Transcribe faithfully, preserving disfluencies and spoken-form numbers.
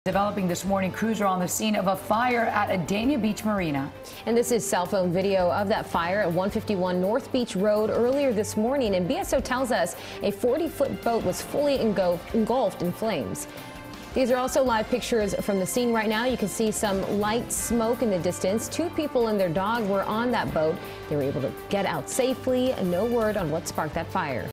Developing this morning, crews are on the scene of a fire at a Dania Beach Marina. And this is cell phone video of that fire at one fifty-one North Beach Road earlier this morning. And B S O tells us a forty foot boat was fully engulfed in flames. These are also live pictures from the scene right now. You can see some light smoke in the distance. Two people and their dog were on that boat. They were able to get out safely. No word on what sparked that fire.